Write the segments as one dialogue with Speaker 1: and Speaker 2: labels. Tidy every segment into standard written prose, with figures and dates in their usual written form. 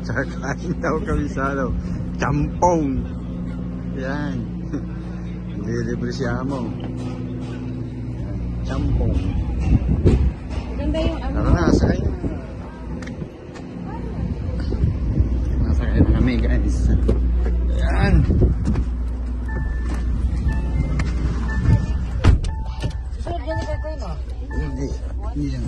Speaker 1: Kakain daw kami sa ano, Champong. Yan. Delivery siya mo. Champong.
Speaker 2: Maganda yung ano.
Speaker 1: Tara na, sakay na. Nasakay na kami guys. Yan.
Speaker 2: Susunod yan ikaw ko no?
Speaker 1: Hindi. Hindi lang.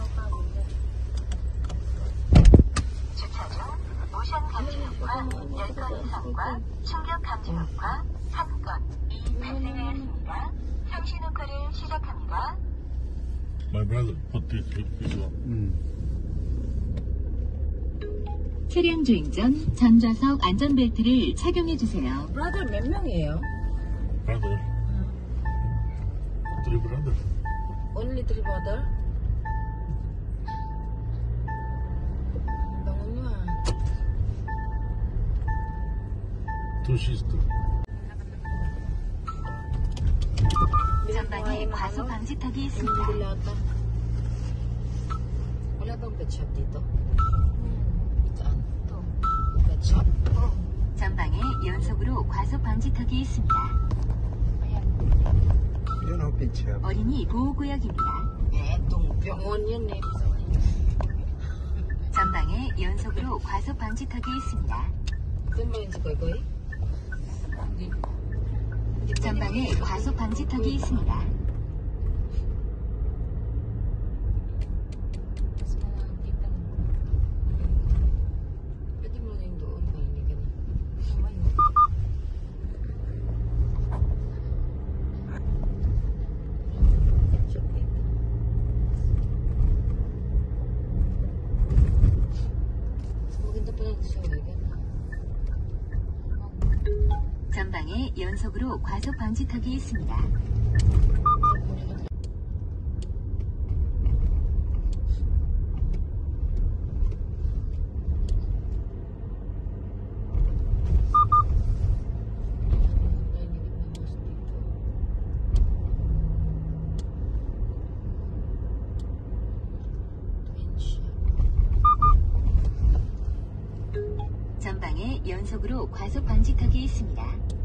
Speaker 3: 모션 감지력과 열건 이상과 충격 감지력과 사건 이 발생하였습니다. 상시 녹화를 시작합니다.
Speaker 4: My brother put this one.
Speaker 5: 차량 주행 전 전좌석 안전벨트를 착용해 주세요.
Speaker 2: 브라더 몇 명이에요?
Speaker 4: Brother. Three brother.
Speaker 2: Only three brother? Bangon nyo ah.
Speaker 4: Two sister.
Speaker 5: 전방에 과속 방지턱이 있습니다.
Speaker 2: Hindi lata. Wala bang pet shop dito? Saan? Ito. Pet shop?
Speaker 5: 전방에 연속으로 과속 방지턱이 있습니다.
Speaker 1: Yun o, picture.
Speaker 5: 어린이 보호구역입니다.
Speaker 2: Eh, itong 병원 yun eh.
Speaker 5: 전방에 연속으로 과속 방지턱이 있습니다.
Speaker 2: Ito ba yun si Koy Koy? Hindi.
Speaker 5: 전방에 과속 방지턱이 있습니다.
Speaker 2: Mas malapit na. Pwede mo na yung doon. Hindi ka na. Ayun. Shop dito. Maganda pala ito siya.
Speaker 5: 전방에 연속으로 과속 방지턱이 있습니다. 전방에 연속으로 과속 방지턱이 있습니다.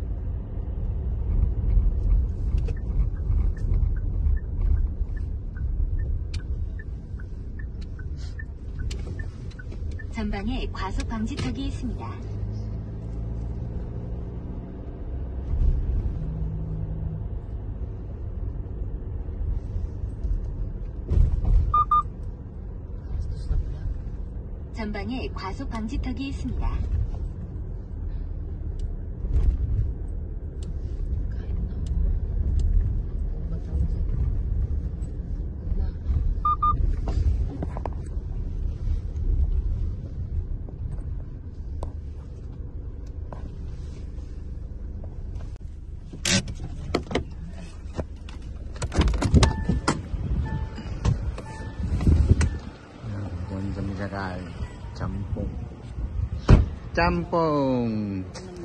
Speaker 5: 전방에 과속 방지턱이 있습니다. 전방에 과속 방지턱이 있습니다.
Speaker 1: Champong. Champong.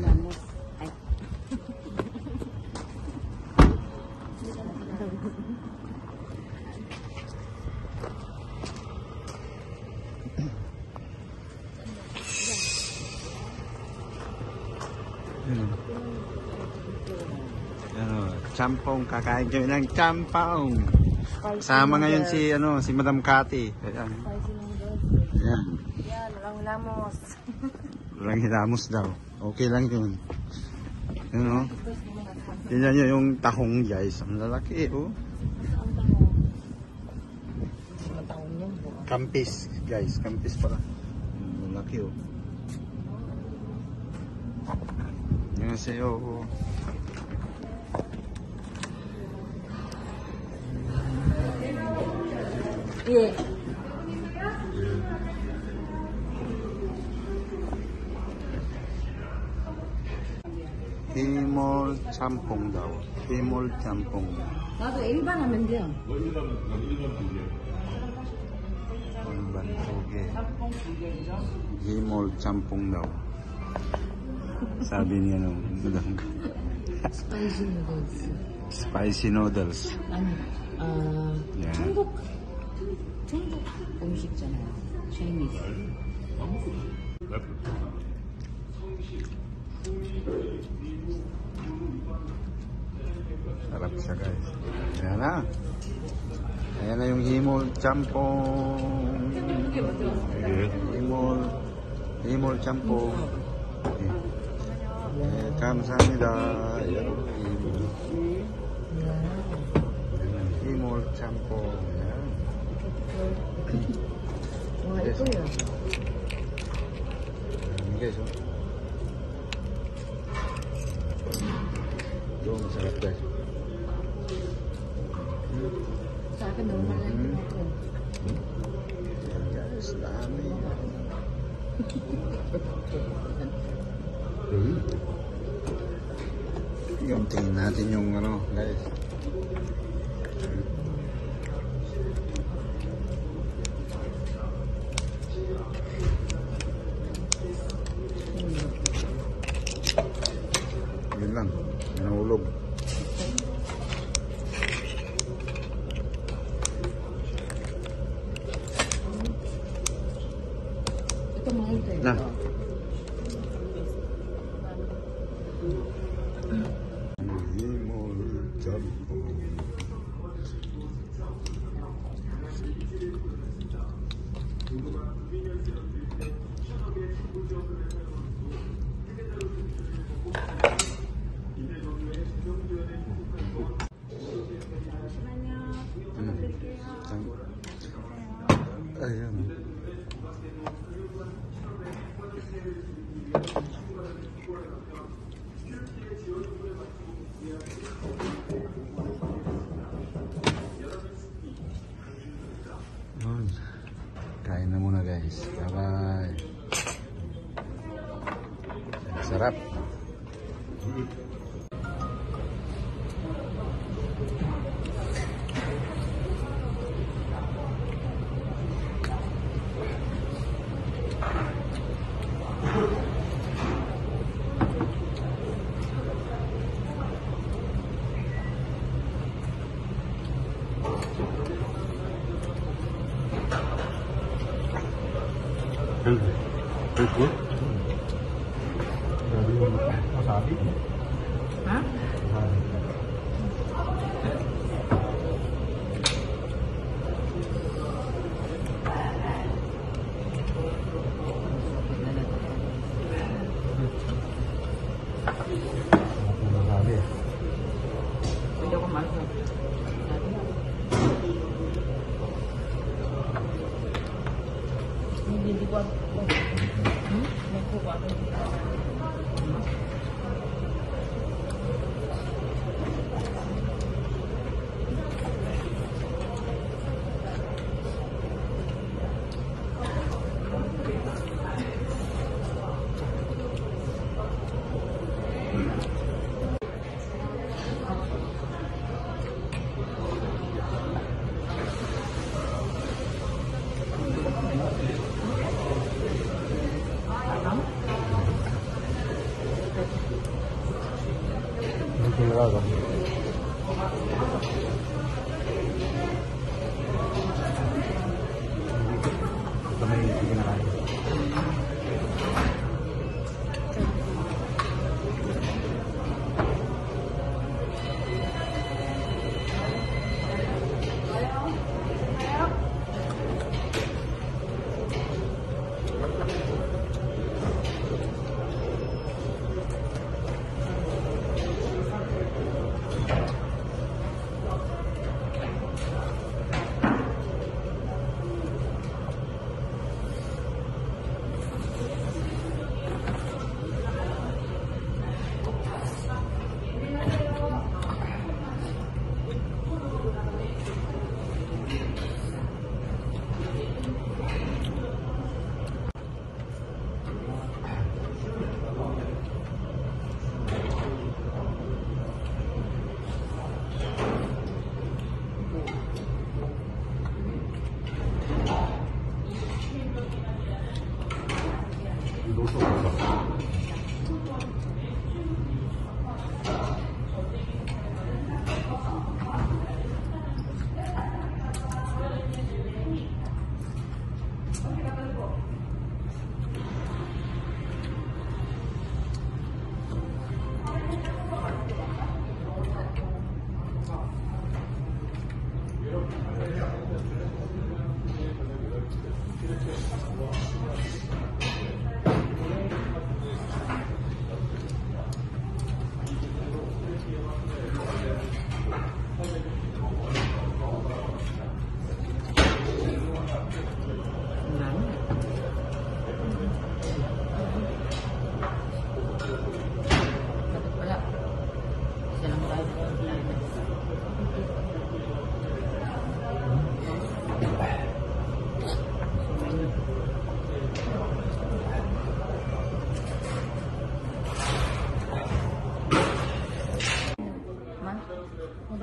Speaker 1: Champong, kakain kami ng champong. Kasama ngayon si si Madam Cathy. Ayan. Ayan.
Speaker 2: Yan, walang lamos.
Speaker 1: Walang hilamos daw. Okay lang yun. Yun o. Tingnan nyo yung tahong guys. Ang lalaki oh. Kampis guys. Kampis pala. Ang lalaki oh. Yan sa'yo oh.
Speaker 2: Yeah.
Speaker 1: Himol champong daw. Himol champong.
Speaker 2: 나도 일반 하면 돼요.
Speaker 1: 일반 조개. Himol champong daw. Sabi niya nung Madam.
Speaker 2: Spicy noodles.
Speaker 1: Spicy noodles.
Speaker 2: 아니,
Speaker 1: Yeah.
Speaker 2: 중국 음식잖아요. Chinese.
Speaker 1: Sarap siya guys. Ayan na. Ayan na yung himol champong. himol champong. 감사합니다. Ayan ang himol champong. Ayan.
Speaker 2: Mga ito yun.
Speaker 1: Ayan guys, oh. Yung sarap guys.
Speaker 2: Sa akin, normal lang yun ito.
Speaker 1: Ayan guys, dami. Yung tingin natin yung ano guys. Yun lang, nahulog.
Speaker 2: Ito mahal ito eh.
Speaker 1: Na. Himol champong. Ayan. Yun. Kain na muna guys. Bye-bye. Sarap.
Speaker 2: Ha? Pwede ako masok. Hindi ko ako. Nagkuha ako.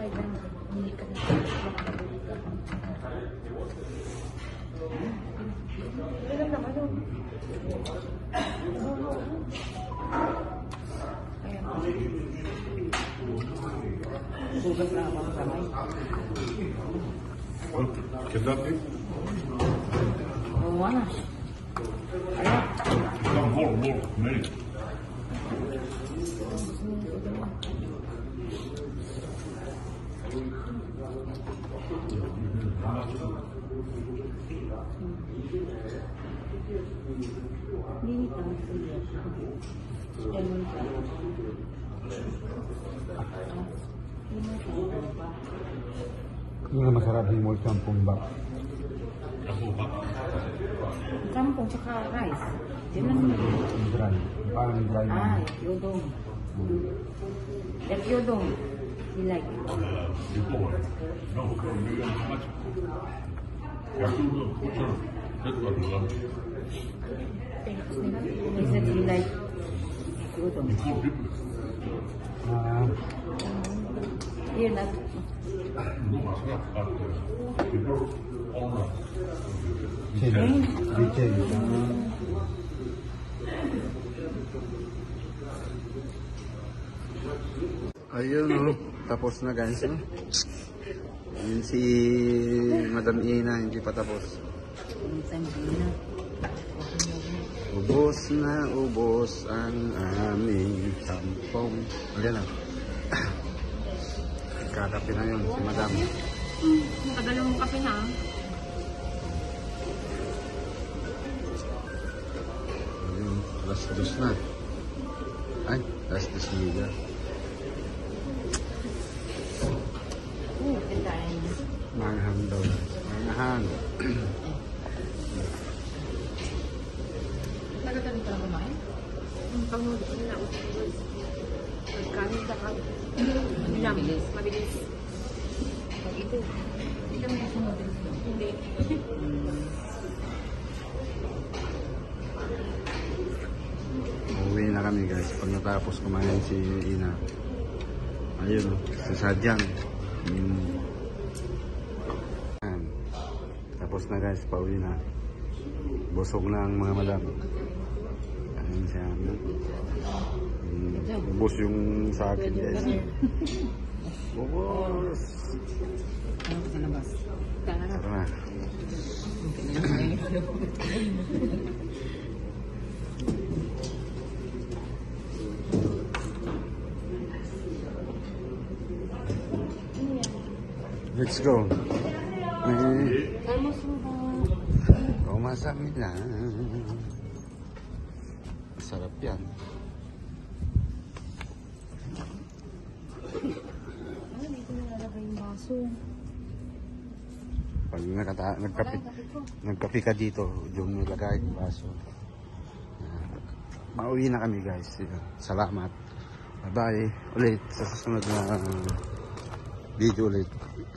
Speaker 4: Kentucky?
Speaker 2: Mana?
Speaker 4: Come more, many.
Speaker 1: Yung na masarap himol campong ba?
Speaker 2: Kampung tsaka rice. Yun lang.
Speaker 1: Dry. Parang dry na.
Speaker 2: Yodong. Like yodong. You like it?
Speaker 4: Before. No, maybe not much. That's what we love.
Speaker 2: He said you like yodong. You're not.
Speaker 1: Sila. Richel. Ayun oh, tapos na guys. Oh. Ayun si Madam Ina, hindi pa tapos. Ubos ang aming sampong. Ayan lang. Kakapi na yun si Madam.
Speaker 2: Nakadala mo kape na.
Speaker 1: Ayun, alas 2 na. Ay, alas 2 na. Manghang daw. Manghang.
Speaker 2: Tagal-tagal ka na kumain? Pag-nood ko nila. Pagkanin ka ka. Mabilis. Mabilis. Pag ito. Ito mo yung sunod. Hindi.
Speaker 1: Uwi na kami guys. Pag natapos kumain si Ina. Ayun, si Sadyang. Tapos na guys, pauwi na. Busog na ang mga madam. Ayun siya. Ubos yung sa akin guys. Ubos.
Speaker 2: Ano ka sa labas?
Speaker 1: Tara na. Let's go. Masarap na. Masarap yan.
Speaker 2: Dito nilalagay yung baso.
Speaker 1: Pag nagkape ka dito, yung nilagay yung baso. Mauwi na kami guys. Salamat. Bye bye. Ulit sa susunod na video ulit.